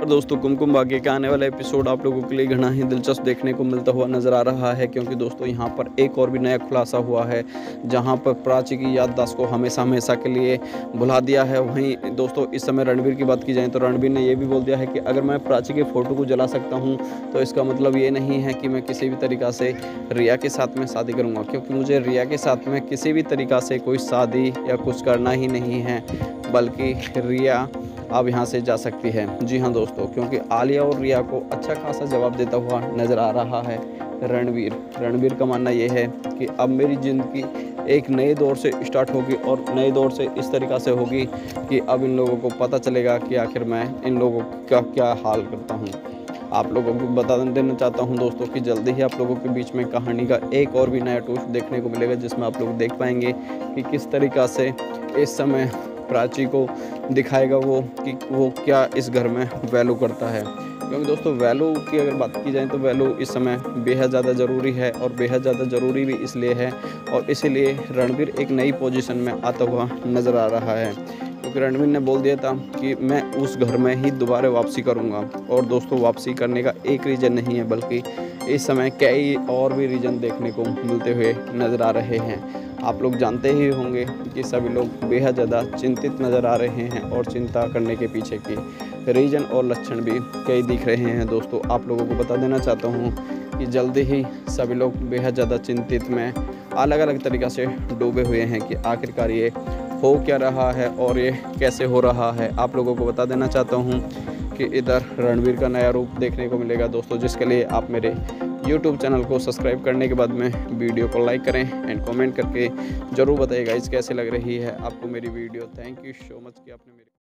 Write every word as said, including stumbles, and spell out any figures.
दोस्तों कुमकुम भाग्य का आने वाला एपिसोड आप लोगों के लिए घना ही दिलचस्प देखने को मिलता हुआ नज़र आ रहा है, क्योंकि दोस्तों यहाँ पर एक और भी नया खुलासा हुआ है जहाँ पर प्राची की याददाश्त को हमेशा हमेशा के लिए भुला दिया है। वहीं दोस्तों इस समय रणबीर की बात की जाए तो रणबीर ने यह भी बोल दिया है कि अगर मैं प्राची के फ़ोटो को जला सकता हूँ तो इसका मतलब ये नहीं है कि मैं किसी भी तरीक़ा से रिया के साथ में शादी करूँगा, क्योंकि मुझे रिया के साथ में किसी भी तरीक़ा से कोई शादी या कुछ करना ही नहीं है, बल्कि रिया अब यहाँ से जा सकती है। जी हाँ दोस्तों, क्योंकि आलिया और रिया को अच्छा खासा जवाब देता हुआ नज़र आ रहा है रणबीर। रणबीर का मानना ये है कि अब मेरी ज़िंदगी एक नए दौर से स्टार्ट होगी, और नए दौर से इस तरीक़ा से होगी कि अब इन लोगों को पता चलेगा कि आखिर मैं इन लोगों का क्या हाल करता हूँ। आप लोगों को बता देना चाहता हूं दोस्तों कि जल्दी ही आप लोगों के बीच में कहानी का एक और भी नया ट्विस्ट देखने को मिलेगा, जिसमें आप लोग देख पाएंगे कि किस तरीक़ा से इस समय प्राची को दिखाएगा वो कि वो क्या इस घर में वैल्यू करता है। क्योंकि दोस्तों वैल्यू की अगर बात की जाए तो वैल्यू इस समय बेहद ज़्यादा ज़रूरी है, और बेहद ज़्यादा ज़रूरी भी इसलिए है और इसीलिए रणबीर एक नई पोजीशन में आता हुआ नज़र आ रहा है। क्योंकि रणबीर ने बोल दिया था कि मैं उस घर में ही दोबारा वापसी करूंगा, और दोस्तों वापसी करने का एक रीज़न नहीं है, बल्कि इस समय कई और भी रीज़न देखने को मिलते हुए नज़र आ रहे हैं। आप लोग जानते ही होंगे कि सभी लोग बेहद ज़्यादा चिंतित नज़र आ रहे हैं, और चिंता करने के पीछे की रीज़न और लक्षण भी कई दिख रहे हैं। दोस्तों आप लोगों को बता देना चाहता हूँ कि जल्दी ही सभी लोग बेहद ज़्यादा चिंतित में अलग अलग तरीक़ा से डूबे हुए हैं कि आखिरकार ये हो क्या रहा है और ये कैसे हो रहा है। आप लोगों को बता देना चाहता हूँ कि इधर रणबीर का नया रूप देखने को मिलेगा दोस्तों, जिसके लिए आप मेरे यूट्यूब चैनल को सब्सक्राइब करने के बाद में वीडियो को लाइक करें एंड कमेंट करके ज़रूर बताइएगा इस कैसे लग रही है आपको मेरी video. Thank you so much कि आपने मेरी